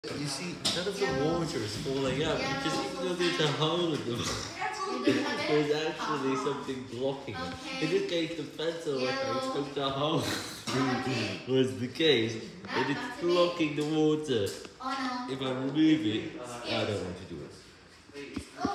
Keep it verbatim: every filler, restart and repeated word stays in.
You see, none of the water is falling out because even though there's a hole in the wall, there's actually something blocking it. In this case, the pencil, like I took the hole was the case, and it's blocking the water. If I remove it, I don't want to do it.